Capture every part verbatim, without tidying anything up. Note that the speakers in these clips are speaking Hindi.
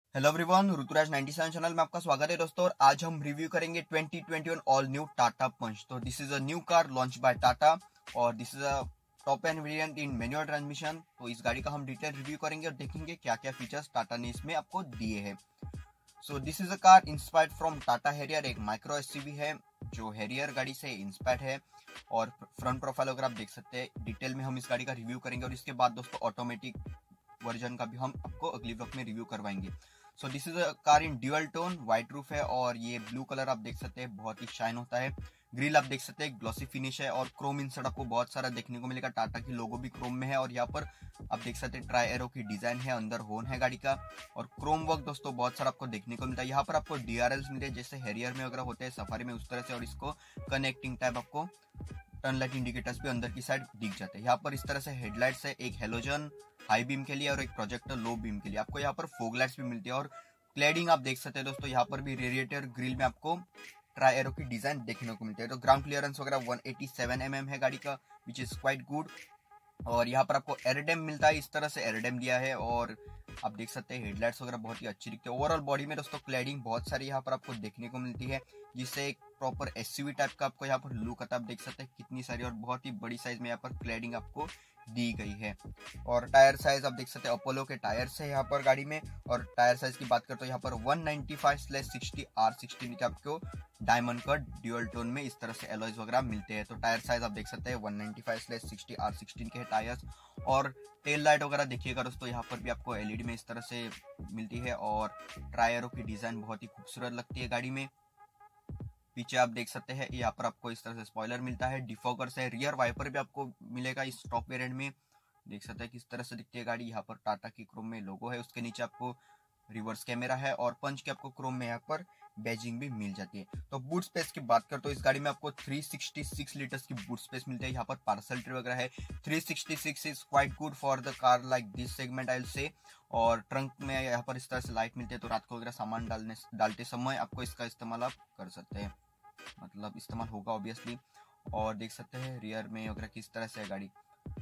Hello everyone, Rituraj ninety seven channel में आपका स्वागत है दोस्तों। और आज हम रिव्यू करेंगे twenty twenty one all new Tata Punch. तो this is a new car launch by Tata और this is a top end variant in manual transmission. तो इस गाड़ी का हम डिटेल रिव्यू करेंगे और देखेंगे क्या क्या फीचर्स टाटा ने इसमें आपको दिए हैं। So this is a car inspired from Tata Harrier, एक माइक्रो एसयूवी है जो हैरियर गाड़ी से इंस्पायर्ड है। और फ्रंट प्रोफाइल अगर आप देख सकते हैं, डिटेल में हम इस गाड़ी का रिव्यू करेंगे और इसके बाद दोस्तों ऑटोमेटिक वर्जन का भी हम आपको अगली ब्लॉग में रिव्यू करवाएंगे। So this is a car in dual tone, white roof है और ये ब्लू कलर आप देख सकते हैं, बहुत ही शाइन होता है। ग्रिल आप देख सकते हैं, ग्लॉसी फिनिश है और क्रोम इंसर्ट आपको बहुत सारा देखने को मिलेगा। टाटा की लोगो भी क्रोम में है और यहाँ पर आप देख सकते हैं ट्राई एरो की डिजाइन है, अंदर होन है गाड़ी का और क्रोम वर्क दोस्तों बहुत सारा आपको देखने को मिलता है। यहाँ पर आपको डीआरएल्स मिलते हैं जैसे हैरियर में वगैरह होते हैं, सफारी में उस तरह से, और इसको कनेक्टिंग टाइप आपको टर्न लाइट इंडिकेटर्स भी अंदर की साइड दिख जाते हैं। यहाँ पर इस तरह से हेडलाइट्स है, एक हेलोजन हाई बीम के लिए और एक प्रोजेक्टर लो बीम के लिए। आपको यहाँ पर फोग लाइट्स भी मिलती है और क्लैडिंग आप देख सकते हैं दोस्तों, यहाँ पर भी रेडिएटर ग्रिल में आपको ट्राई एरो की डिजाइन देखने को मिलती है। तो ग्राउंड क्लियरेंस वगैरह one eighty seven M M है गाड़ी का, विच इज क्वाइट गुड। और यहाँ पर आपको एरोडेम मिलता है, इस तरह से एरोडेम दिया है और आप देख सकते हैं हेडलाइट्स वगैरह बहुत ही अच्छी दिखती है। ओवरऑल बॉडी में दोस्तों क्लैडिंग बहुत सारी यहाँ पर आपको देखने को मिलती है, जिससे एक प्रॉपर एसयूवी टाइप का आपको यहाँ पर लुक आता है। आप देख सकते हैं कितनी सारी और बहुत ही बड़ी साइज में यहाँ पर क्लैडिंग आपको दी गई है। और टायर साइज आप देख सकते हैं अपोलो के टायर्स है यहाँ पर गाड़ी में। और टायर साइज की बात करते हो यहाँ पर one ninety five slash sixty R sixteen के आपको डायमंड कट ड्यूअल टोन में इस तरह से एलॉयज वगैरह मिलते हैं। तो टायर साइज आप देख सकते हैं one ninety five slash sixty R sixteen के टायर्स। और टेल लाइट वगैरह देखिएगा दोस्तों, यहाँ पर भी आपको एलईडी में इस तरह से मिलती है और ट्राई एरो की डिजाइन बहुत ही खूबसूरत लगती है गाड़ी में। पीछे आप देख सकते हैं यहाँ पर आपको इस तरह से स्पॉइलर मिलता है, डिफॉगर से रियर वाइपर भी आपको मिलेगा इस टॉप वेरिएंट में। देख सकते हैं किस तरह से दिखती है गाड़ी। यहाँ पर टाटा की क्रोम में लोगो है, उसके नीचे आपको रिवर्स कैमरा है और पंच के आपको क्रोम में यहाँ पर बैजिंग भी मिल जाती है। तो बूट स्पेस की बात करते हो, इस गाड़ी में आपको थ्री सिक्सटी सिक्स लीटर्स की बूट स्पेस मिलती है। यहाँ पर पार्सल ट्रे वगैरह है। Three sixty six is quite good for the car like this segment I will say. और ट्रंक में यहाँ पर इस तरह से लाइट मिलती है, तो रात को वगैरह सामान डालने डालते समय आपको इसका इस्तेमाल आप कर सकते हैं, मतलब इस्तेमाल होगा ऑब्वियसली। और देख सकते हैं रियर में वगैरह किस तरह से है गाड़ी।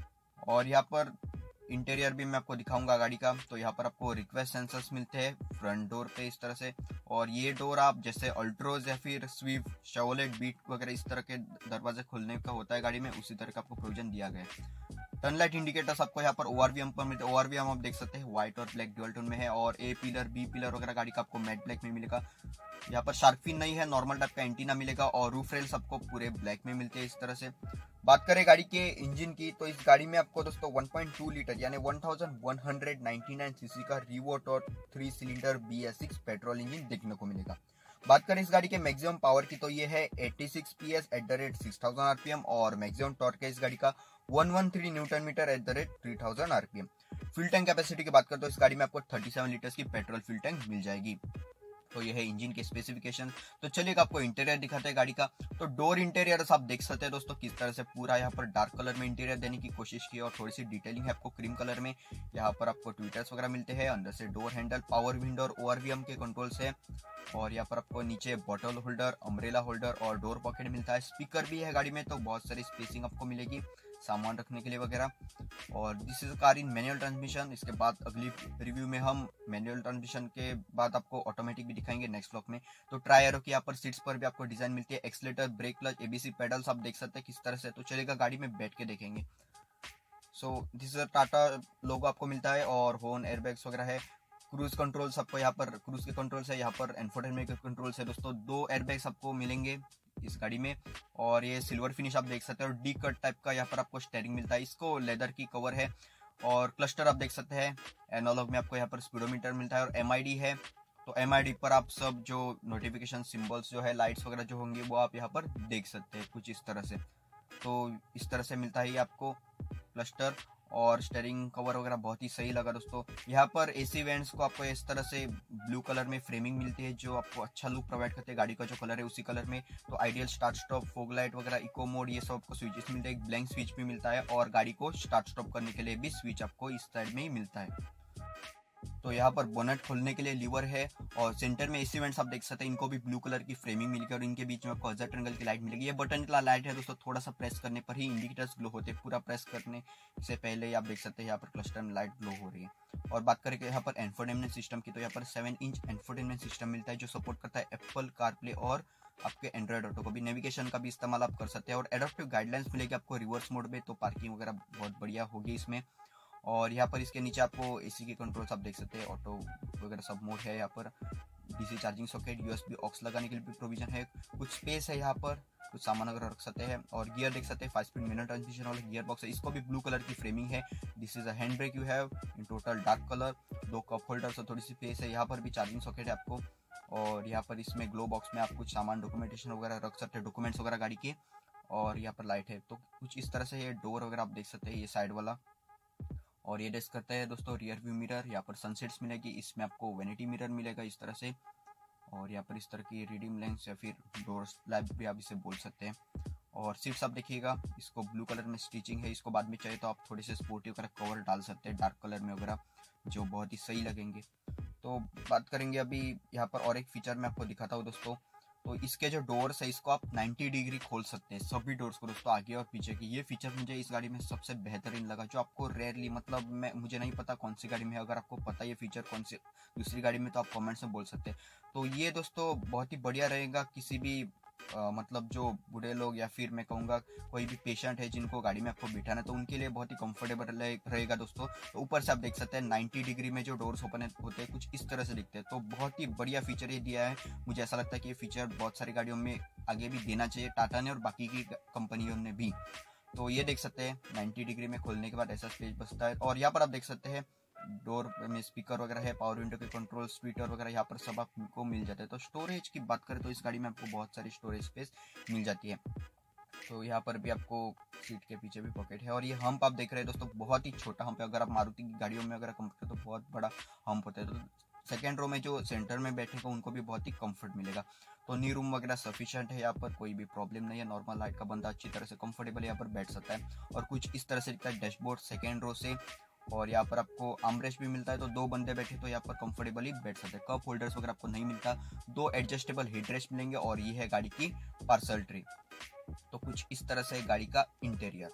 और यहाँ पर इंटीरियर भी मैं आपको दिखाऊंगा गाड़ी का। तो यहाँ पर आपको रिक्वेस्ट सेंसर्स मिलते हैं फ्रंट डोर पे इस तरह से। और ये डोर आप जैसे अल्ट्रोज या फिर स्विफ्ट, शेवरलेट बीट वगैरह इस तरह के दरवाजे खोलने का होता है गाड़ी में, उसी तरह का आपको प्रोविजन दिया गया है। टर्न लाइट इंडिकेटर्स आपको यहाँ पर ओआरवीएम पर मिलते हैं। ओआरवीएम आप देख सकते हैं व्हाइट और ब्लैक ड्यूअल टोन में है और ए पिलर बी पिलर वगैरह गाड़ी का आपको मैट ब्लैक में मिलेगा। यहाँ पर शार्क फिन नहीं है, नॉर्मल टाइप का एंटीना मिलेगा और रूफ रेल्स आपको पूरे ब्लैक में मिलते हैं इस तरह से। बात करें गाड़ी के इंजन की, तो इस गाड़ी में आपको दोस्तों वन पॉइंट टू लीटर यानी one thousand one hundred ninety nine CC का रिवोट और three cylinder B S six petrol engine देखने को मिलेगा। बात करें इस गाड़ी के मैक्सिमम पावर की, तो ये है eighty six PS at the rate six thousand RPM और मैक्सिमम टॉर्क है इस गाड़ी का one one three newton metre at the rate three thousand RPM. Fuel tank capacity की बात करते हो, इस गाड़ी में आपको थर्टी सेवन लीटर्स की पेट्रोल फ्यूल टैंक मिल जाएगी। तो ये है इंजन के स्पेसिफिकेशन। तो चलिए आपको इंटीरियर दिखाते हैं गाड़ी का। तो डोर इंटीरियर आप देख सकते हैं दोस्तों किस तरह से पूरा यहाँ पर डार्क कलर में इंटीरियर देने की कोशिश की और थोड़ी सी डिटेलिंग है आपको क्रीम कलर में। यहाँ पर आपको ट्विटर्स वगैरह मिलते हैं, अंदर से डोर हैंडल, पावर विंडो और ओआरवीएम के कंट्रोल्स है। और यहाँ पर आपको नीचे बॉटल होल्डर, अम्ब्रेला होल्डर और डोर पॉकेट मिलता है। स्पीकर भी है गाड़ी में, तो बहुत सारी स्पेसिंग आपको मिलेगी सामान रखने के लिए वगैरह। और this is car in manual transmission. इसके बाद अगली रिव्यू में हम मैनुअल ट्रांसमिशन के बाद आपको ऑटोमेटिक भी दिखाएंगे नेक्स्ट ब्लॉक में। तो ट्राई एरो की यहाँ पर सीट्स पर भी आपको डिजाइन मिलती है। Accelerator, brake, clutch, ABC pedals आप देख सकते हैं किस तरह से। तो चलेगा गाड़ी में बैठ के देखेंगे। So this is Tata logo आपको मिलता है और हॉर्न, एयरबैग्स वगैरह है। क्रूज कंट्रोल्स आपको यहाँ पर, क्रूज के कंट्रोल्स है, यहाँ पर इंफोटेनमेंट के कंट्रोल्स है दोस्तों। दो एयरबैग्स आपको मिलेंगे इस गाड़ी में और ये सिल्वर फिनिश आप देख सकते हैं। और डी कट टाइप का यहाँ पर आपको स्टेयरिंग मिलता है, इसको लेदर की कवर है। और क्लस्टर आप देख सकते हैं, एनालॉग में आपको यहाँ पर स्पीडोमीटर मिलता है और एमआईडी है। तो एमआईडी पर आप सब जो नोटिफिकेशन सिंबल्स जो है, लाइट्स वगैरह जो होंगी वो आप यहाँ पर देख सकते हैं कुछ इस तरह से। तो इस तरह से मिलता है ये आपको क्लस्टर। और स्टेयरिंग कवर वगैरह बहुत ही सही लगा दोस्तों। यहाँ पर एसी वेंट्स को आपको इस तरह से ब्लू कलर में फ्रेमिंग मिलती है, जो आपको अच्छा लुक प्रोवाइड करते हैं। गाड़ी का जो कलर है उसी कलर में। तो ideal start stop, fog light वगैरह, इको मोड, ये सब आपको स्विचेस मिलते हैं। एक ब्लैंक स्विच भी मिलता है और गाड़ी को स्टार्ट स्टॉप करने के लिए भी स्विच आपको इस साइड में ही मिलता है। तो यहाँ पर बोनेट खोलने के लिए लीवर है और सेंटर में एसी वेंट्स आप देख सकते हैं, इनको भी ब्लू कलर की फ्रेमिंग मिलेगी और इनके बीच में आपको हज़ार ट्रेंगल की लाइट मिलेगी। ये बटन वाला लाइट है दोस्तों, थोड़ा सा प्रेस करने पर ही इंडिकेटर्स ग्लो होते हैं, पूरा प्रेस करने से पहले ही आप देख सकते हैं यहाँ पर क्लस्टर में लाइट ग्लो हो रही है। और बात करें यहाँ पर इंफोटेनमेंट सिस्टम की, तो यहाँ पर सेवन इंच इंफोटेनमेंट सिस्टम मिलता है जो सपोर्ट करता है एप्पल कारप्ले और आपके एंड्रॉइड ऑटो को भी। नेविगेशन का भी इस्तेमाल आप कर सकते हैं और एडाप्टिव गाइडलाइंस मिलेगी आपको रिवर्स मोड में, तो पार्किंग वगैरह बहुत बढ़िया होगी इसमें। और यहाँ पर इसके नीचे आपको एसी के कंट्रोल्स आप देख सकते हैं, ऑटो वगैरह सब मोड है। यहाँ पर DC charging socket, USB aux लगाने के लिए भी प्रोविजन है, कुछ स्पेस है यहाँ पर, कुछ सामान वगैरह रख सकते हैं। और गियर देख सकते हैं, फाइव स्पीड मैनुअल ट्रांसमिशन वाला गियर बॉक्स है, इसको भी ब्लू कलर की फ्रेमिंग है। This is a hand brake you have in total dark colour, दो कप होल्डर से थोड़ी सी स्पेस है। यहाँ पर भी चार्जिंग सॉकेट है आपको और यहाँ पर इसमें ग्लो बॉक्स में आप कुछ सामान डॉक्यूमेंटेशन वगैरह रख सकते हैं, डॉक्यूमेंट्स वगैरह गाड़ी के। और यहाँ पर लाइट है, तो कुछ इस तरह से ये डोर वगैरह आप देख सकते हैं, ये साइड वाला। और ये डेस्क करता है दोस्तों रियर व्यू मिरर, यहाँ पर सनसेट्स मिलेगी, इसमें आपको वेनिटी मिरर मिलेगा इस तरह से। और यहाँ पर इस तरह की रीडिंग लेंस या फिर डोर स्लैब भी आप इसे बोल सकते हैं। और सीट्स आप देखिएगा, इसको ब्लू कलर में स्टिचिंग है, इसको बाद में चाहिए तो आप थोड़े से स्पोर्टिव वगैरह कवर डाल सकते हैं डार्क कलर में वगैरह, जो बहुत ही सही लगेंगे। तो बात करेंगे अभी यहाँ पर और एक फीचर मैं आपको दिखाता हूँ दोस्तों। तो इसके जो डोर्स है इसको आप नब्बे डिग्री खोल सकते हैं, सभी डोर्स को दोस्तों, आगे और पीछे की। ये फीचर मुझे इस गाड़ी में सबसे बेहतरीन लगा, जो आपको रेयरली, मतलब मैं मुझे नहीं पता कौन सी गाड़ी में है, अगर आपको पता ये फीचर कौन सी दूसरी गाड़ी में तो आप कमेंट्स में बोल सकते हैं। तो ये दोस्तों बहुत ही बढ़िया रहेगा किसी भी आ, मतलब जो बूढ़े लोग या फिर मैं कहूँगा कोई भी पेशेंट है जिनको गाड़ी में आपको बिठाना है, तो उनके लिए बहुत ही कंफर्टेबल रहेगा दोस्तों। तो ऊपर से आप देख सकते हैं नब्बे डिग्री में जो डोर्स ओपन होते हैं कुछ इस तरह से दिखते हैं, तो बहुत ही बढ़िया फीचर ये दिया है। मुझे ऐसा लगता है कि ये फीचर बहुत सारी गाड़ियों में आगे भी देना चाहिए टाटा ने और बाकी की कंपनियों ने भी। तो ये देख सकते हैं नब्बे डिग्री में खोलने के बाद ऐसा स्पेस बचता है। और यहाँ पर आप देख सकते हैं डोर में स्पीकर वगैरह है, पावर विंडो के कंट्रोल, ट्विटर वगैरह यहाँ पर सब आपको मिल जाते हैं। तो स्टोरेज की बात करें तो इस गाड़ी में आपको बहुत सारी स्टोरेज स्पेस मिल जाती है। तो यहाँ पर भी आपको सीट के पीछे भी पॉकेट है। और ये हम्प आप देख रहे हैं दोस्तों, बहुत ही छोटा हम्प है। अगर आप मारुति की गाड़ियों में अगर कंपेयर तो बहुत बड़ा हम्प होता है, तो सेकेंड रो में जो सेंटर में बैठेगा उनको भी बहुत ही कंफर्ट मिलेगा। तो नी रूम वगैरह सफिशिएंट है, यहाँ पर कोई भी प्रॉब्लम नहीं है। नॉर्मल हाइट का बंदा अच्छी तरह से कंफर्टेबल यहाँ पर बैठ सकता है। और कुछ इस तरह से दिखता है डैशबोर्ड सेकेंड रो से। और यहाँ पर आपको आर्मरेस्ट भी मिलता है, तो दो बंदे बैठे तो यहाँ पर कंफर्टेबली बैठ सकते हैं। कप होल्डर्स वगैरह आपको नहीं मिलता। दो एडजस्टेबल हेडरेस्ट मिलेंगे और ये है गाड़ी की पार्सल ट्रे। तो कुछ इस तरह से गाड़ी का इंटीरियर।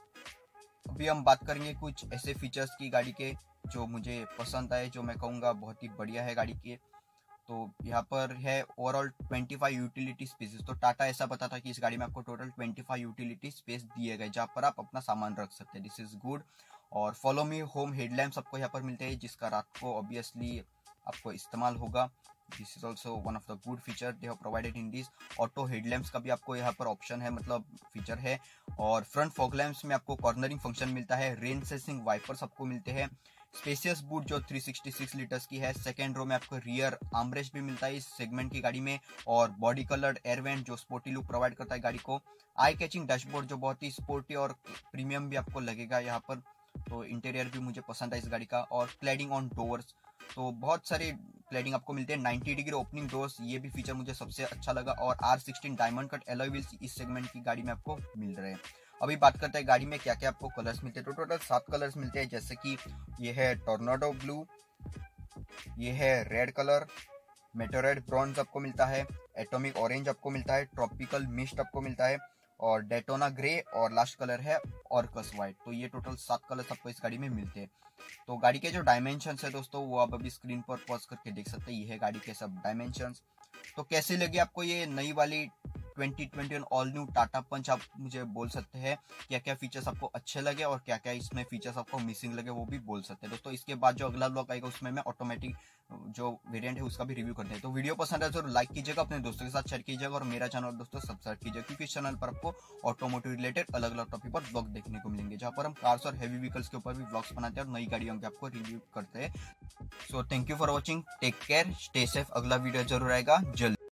अभी हम बात करेंगे कुछ ऐसे फीचर्स की गाड़ी के जो मुझे पसंद आए, जो मैं कहूँगा बहुत ही बढ़िया है गाड़ी के। तो यहाँ पर है ओवरऑल पच्चीस यूटिलिटी स्पेसेस। तो टाटा ऐसा बताता है कि इस गाड़ी में आपको टोटल पच्चीस यूटिलिटी स्पेस दिए गए जहाँ पर आप अपना सामान रख सकते हैं। This is good. और फॉलो मी होम हेडलैम्प्स आपको यहाँ पर मिलते हैं, जिसका रात को ऑब्वियसली आपको इस्तेमाल होगा। This is also one of the good feature they have provided in this. Auto headlamps का भी आपको यहाँ पर ऑप्शन है, मतलब फीचर है। और फ्रंट फॉग लैम्प्स में आपको कॉर्नरिंग फंक्शन मिलता है। रेन सेंसिंग वाइपर्स आपको मिलते हैं। स्पेसियस बूट जो तीन सौ छियासठ लीटर्स की है। सेकेंड रो में आपको रियर आर्मरेस्ट भी मिलता है इस सेगमेंट की गाड़ी में। और बॉडी कलर्ड एयर वेंट जो स्पोर्टी लुक प्रोवाइड करता है गाड़ी को। आई कैचिंग डैशबोर्ड जो बहुत ही स्पोर्टी और प्रीमियम भी आपको लगेगा यहाँ पर। तो इंटीरियर भी मुझे पसंद है इस गाड़ी का। और क्लैडिंग ऑन डोर्स, तो बहुत सारे क्लैडिंग आपको मिलते हैं। नब्बे डिग्री ओपनिंग डोर्स, ये भी फीचर मुझे सबसे अच्छा लगा। और R sixteen diamond cut alloy wheels इस सेगमेंट की गाड़ी में आपको मिल रहे हैं। अभी बात करते हैं गाड़ी में क्या क्या आपको कलर्स मिलते हैं। तो टोटल सात कलर्स मिलते हैं, जैसे कि ये है टोर्नाडो ब्लू, ये है रेड कलर, मेटेओराइड ब्रॉन्ज आपको मिलता है, एटॉमिक ऑरेंज आपको मिलता है, ट्रॉपिकल मिस्ट आपको मिलता है, और डेटोना ग्रे, और लास्ट कलर है ऑर्कस व्हाइट। तो ये टोटल सात कलर्स आपको इस गाड़ी में मिलते हैं। तो गाड़ी के जो डायमेंशंस है दोस्तों वो आप अभी स्क्रीन पर पॉज करके देख सकते हैं। ये है गाड़ी के सब डायमेंशंस। तो कैसी लगी आपको ये नई वाली twenty twenty one all new Tata Punch, आप मुझे बोल सकते हैं क्या क्या फीचर्स आपको अच्छे लगे और क्या क्या इसमें फीचर्स आपको मिसिंग लगे, वो भी बोल सकते हैं दोस्तों। इसके बाद जो अगला ब्लॉग आएगा उसमें मैं ऑटोमेटिक जो वेरिएंट है उसका भी रिव्यू करते हैं। तो वीडियो पसंद है तो लाइक कीजिएगा, अपने दोस्तों के साथ शेयर कीजिएगा और मेरा चैनल दोस्तों सब्सक्राइब कीजिएगा, क्योंकि इस चैनल पर आपको ऑटोमोटिव रिलेटेड अलग अलग टॉपिक पर ब्लॉग देखने को मिलेंगे, जहां पर हम कार्स और हेवी व्हीकल्स के ऊपर भी ब्लॉग्स बनाते हैं और नई गाड़ियों के आपको रिव्यू करते हैं। So thank you for watching, take care, stay safe. अगला वीडियो जरूर आएगा जल्द।